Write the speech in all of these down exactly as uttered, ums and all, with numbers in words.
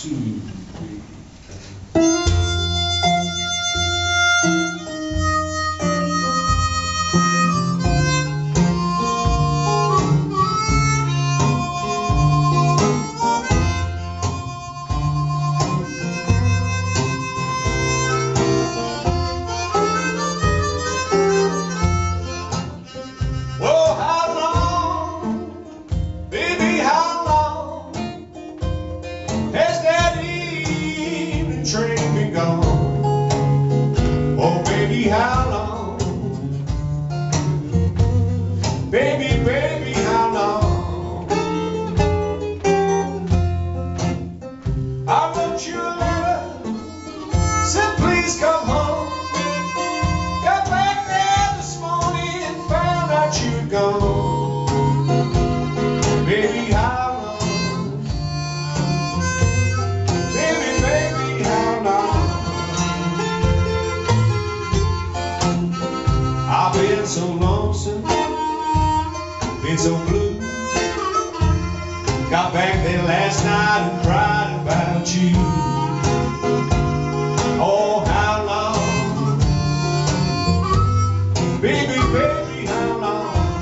two, three. Train been gone. Oh, baby, how long? Baby, baby, how long? I wrote you a letter, said please come home. Got back there this morning and found out you'd gone. Baby, how I've been so lonesome, been so blue. Got back there last night and cried about you. Oh, how long? Baby, baby, how long?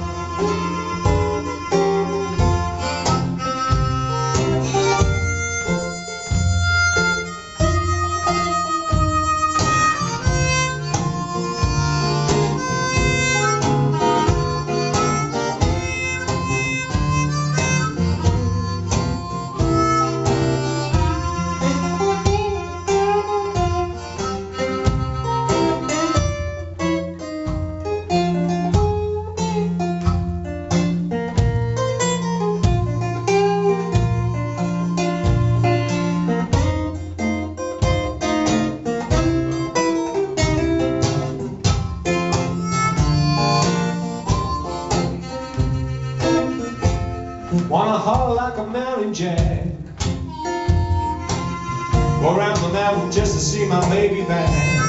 Wanna haul like a mountain jack, go around the mountain just to see my baby back.